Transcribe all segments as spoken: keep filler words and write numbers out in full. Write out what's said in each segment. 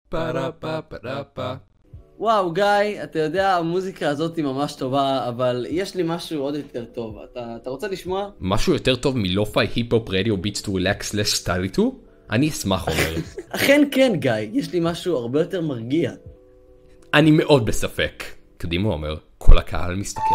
פרה פה פרה פה. וואו גיא, אתה יודע, המוזיקה הזאת היא ממש טובה, אבל יש לי משהו עוד יותר טוב. אתה, אתה רוצה לשמוע? משהו יותר טוב מלופאי היפ-הופ רדיו ביטס טו רילקס סלש סטיילי טו? אני אשמח אומר. אכן כן גיא, יש לי משהו הרבה יותר מרגיע. אני מאוד בספק. קדימה אומר, כל הקהל מסתכל.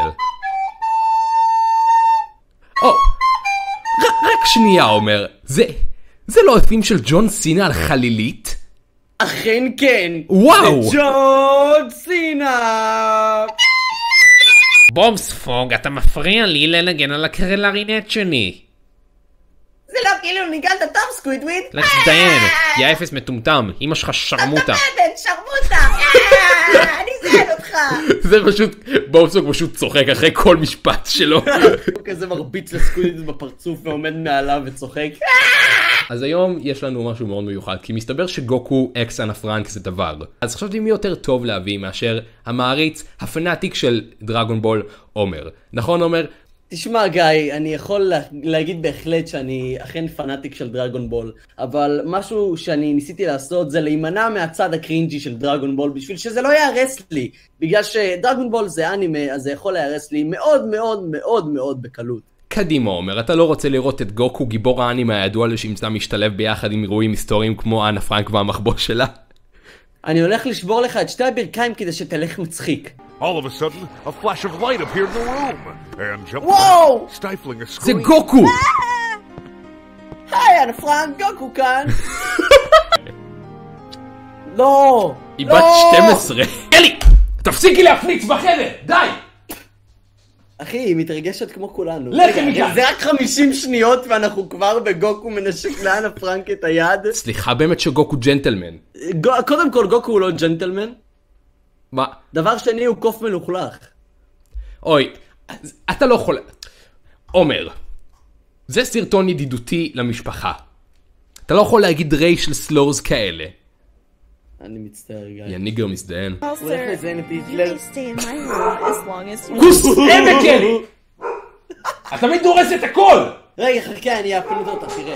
או, רק שנייה אומר, זה, זה לא הפים של ג'ון סינה על חלילית? אכן כן. וואו. זה ג'ון סינה. בוב ספוג, אתה מפריע לי לנגן על הקרלרינט שלי. זה לא כאילו ניגנת טוב סקווידוויד. לך דיין, יא אפס מטומטם, אמא שלך שרמוטה. אתה בן שרמוטה. אני זיין אותך. זה פשוט, בוב ספוג פשוט צוחק אחרי כל משפט שלו. הוא כזה מרביץ לסקווידוויד בפרצוף ועומד מעליו וצוחק. אז היום יש לנו משהו מאוד מיוחד, כי מסתבר שגוקו אקס אנה פרנק זה דבר. אז חשבתי מי יותר טוב להביא מאשר המעריץ, הפנאטיק של דרגון בול, עומר. נכון עומר? תשמע גיא, אני יכול לה, להגיד בהחלט שאני אכן פנאטיק של דרגון בול, אבל משהו שאני ניסיתי לעשות זה להימנע מהצד הקרינג'י של דרגון בול, בשביל שזה לא יהרס לי, בגלל שדרגון בול זה אנימה, אז זה יכול להרס לי מאוד מאוד מאוד מאוד בקלות. קדימה עומר, אתה לא רוצה לראות את גוקו גיבור האנימה הידוע לשמצא משתלב ביחד עם אירועים היסטוריים כמו אנה פרנק והמחבוא שלה? אני הולך לשבור לך את שתי הברכיים כדי שתלך מצחיק. All of a sudden, a flash of light appeared in the room, and jumped Whoa! back, stifling a זה scream. גוקו! היי אנה פרנק, גוקו כאן. לא! היא בת שתים עשרה. אלי! תפסיקי להפניץ בחדר! די! אחי, היא מתרגשת כמו כולנו. לכי מכאן! זה רק חמישים שניות ואנחנו כבר בגוקו מנשק לאנה פרנק את היד. סליחה באמת שגוקו ג'נטלמן. קודם כל גוקו הוא לא ג'נטלמן. מה? דבר שני הוא קוף מלוכלך. אוי, אתה לא יכול... עומר, זה סרטון ידידותי למשפחה. אתה לא יכול להגיד ריי של סלורס כאלה. אני מצטער גיא. יא ניגר מזדיין. הוא הולך לזיין את היטלר. כוס עמק אלי! אתה תמיד דורס את הכל! רגע חכה, אני אפיל אותה, תראה.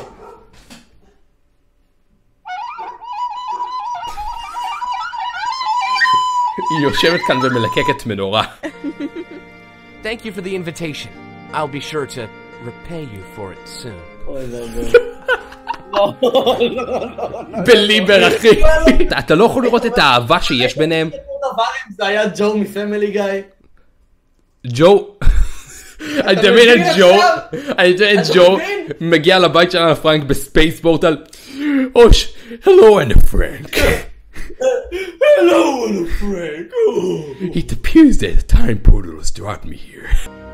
היא יושבת כאן ומלקקת מנורה. Thank you for the invitation. I'll be sure to repay you for it soon. אוי זה לא. בליבר אחי. אתה לא יכול לראות את האהבה שיש ביניהם? זה היה ג'ו מפמילי גיא. ג'ו... אני תמיד את ג'ו, אני תמיד את ג'ו מגיע לבית של אנה פרנק בספייס פורטל. אוש, hello אנה פרנק. Hello Anna Frank. It appears that the time portal has brought me here.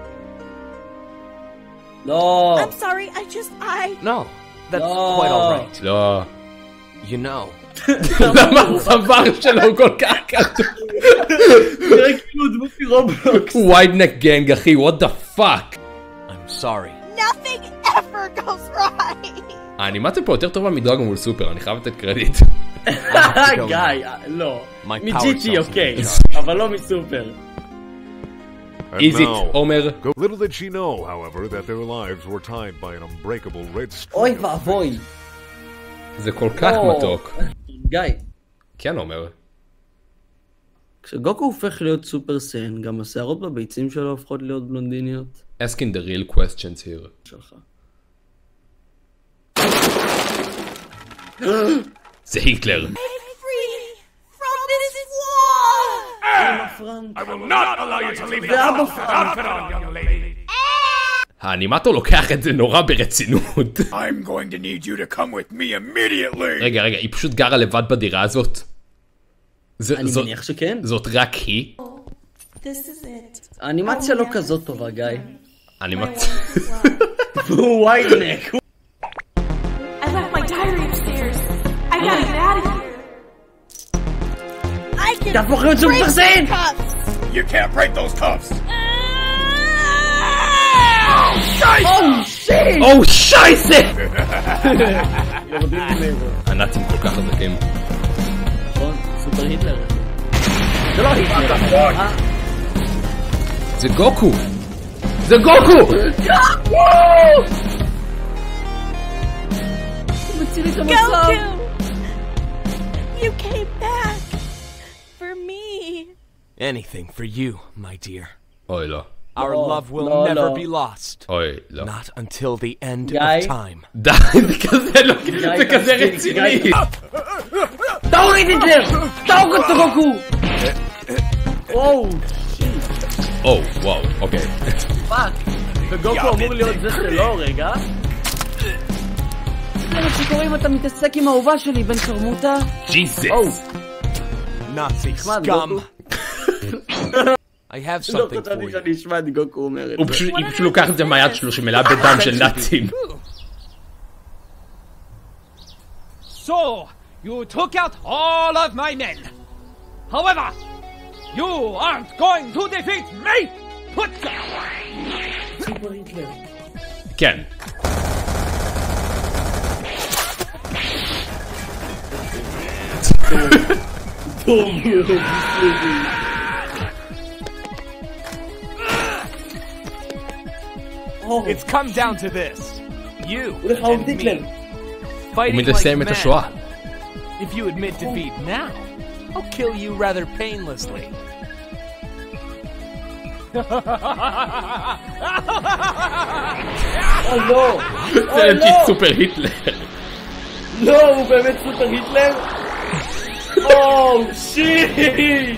לא. I'm sorry, I just, I... No, that's No. quite all right. לא. You know. למה הצוואר שלו כל כך כתוב? נראה כאילו דמות מרובלוקס. ויידנק גנג אחי, what the fuck? I'm sorry. Nothing ever goes right. האנימציה פה יותר טובה מדרגון בול סופר, אני חייב לתת קרדיט. גיא, לא. My power מג'י טי cells אוקיי, in אבל לא מסופר. And איזיט, now, עומר. go- little did she know, however, that their lives were tied by an unbreakable red string. אוי ואבוי. זה כל כך לא. מתוק. גיא, כן עומר. כשגוקו הופך להיות סופר סיין, גם השערות בביצים שלו הופכות להיות בלונדיניות? asking the real questions here. שלך. זה היטלר. Free from this war. I will not allow you to leave זה אבא פרנק. young lady. האנימטור לוקח את זה נורא ברצינות. I'm going to need you to come with me immediately. רגע רגע, היא פשוט גרה לבד בדירה הזאת? זה- אני זאת- מניח שכן. זאת רק היא? This is it. האנימציה לא כזאת טובה גיא. האנימציה... הוא ויידנק. I left my diary upstairs. I gotta get out of here. I can תהפוך להיות סופר סיין! cuffs. You can't break those cuffs. אוי שיט! או שייסה! הנאצים כל כך חזקים. נכון, סופר היטלר. זה לא היטלר. זה גוקו! זה גוקו! Goku! You came back. Anything for you, my dear. אוי לא. Our No, love will no, never no. be lost. אוי לא. Not until the end Guy? of time. די, זה כזה לא, זה כזה רציני. תוריד את זה! תוריד את גוקו! וואו, או, וואו, אוקיי. פאק. וגוקו אמור להיות זה שלו, רגע. זה מה שקורה אם אתה מתעסק עם האהובה שלי, בן שרמוטה. ג'יזוס. Nazi נחמד, scum. גוקו. I have לא something חשבתי for you. שאני אשמע את גוקו אומר את הוא זה. פשוט היא פשוט לוקחת את זה מהיד שלו שמלאה בדם של נאצים. So, you took out all of my men. However, you aren't going to defeat me! Put סופר היטלר. כן. טוב, It's come down to this. You הוא לך אהוב and היטלר. me הוא fighting like מסיים את men. השואה. If you admit defeat now, I'll kill you rather painlessly. או לא! זה אוי לג'יט לא! סופר היטלר. לא, הוא באמת סופר היטלר? או שיט!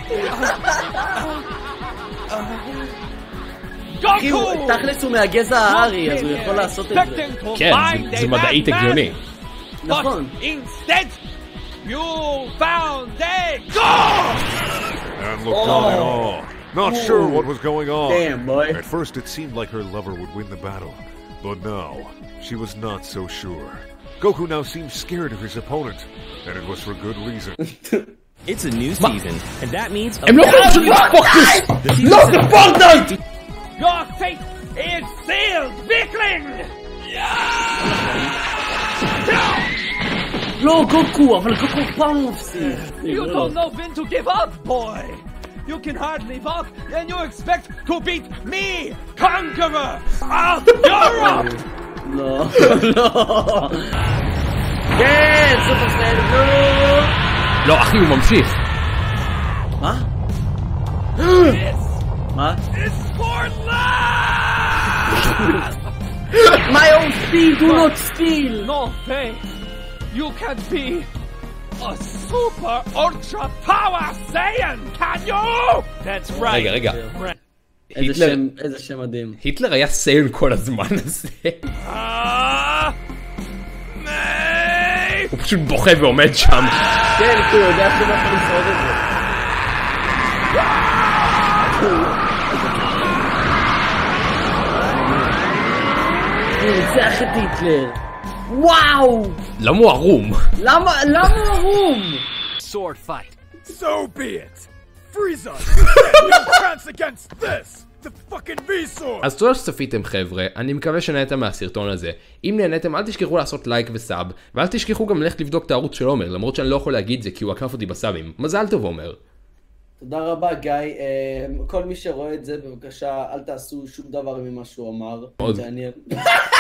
אחי, הוא- תכלס הוא מהגזע הארי, אז הוא יכול לעשות את זה. כן, זה- זה מדעית הגיוני. נכון. Instead, you found a god! And looked on in awe, not sure what was going on. Damn, boy. At first it seemed like her lover would win the battle, but now she was not so sure. Goku now seemed scared of his opponent, and it was for good reason. It's a new season, and that means a הם לא יכולים פשוט לפוק this! לא, זה פורטנייט! Your fate is sealed, weakling! לא, גוקו, אבל גוקו פעם מפסיד. You don't know when to give up, boy! You can hardly walk, and you expect to beat me, conqueror of Europe! לא, לא. כן, סופר סייד, לא. לא, אחי, הוא ממשיך. מה? מה? It's for love! My own speed, do not steal! No way! You can't be a super ultra power Saiyan, can you? That's right. רגע, רגע. איזה היטלר- שם, איזה שם מדהים. היטלר היה סיין כל הזמן הזה. Ah! May! הוא פשוט בוכה ועומד שם. כן, כי הוא יודע שהוא לא יכול לשרוד את זה. הוא ניצח את היטלר. וואו! למה הוא ערום? למה, למה הוא ערום? Sword fight. So be it! Frieza! You chance against this! The fucking V-Sword! אז תודה שצפיתם חבר'ה, אני מקווה שנהנתם מהסרטון הזה. אם נהנתם אל תשכחו לעשות לייק וסאב, ואל תשכחו גם ללכת לבדוק את הערוץ של עומר, למרות שאני לא יכול להגיד זה כי הוא עקף אותי בסאבים. מזל טוב עומר. תודה רבה גיא, כל מי שרואה את זה בבקשה אל תעשו שום דבר ממה שהוא אמר. עוד. דניאל.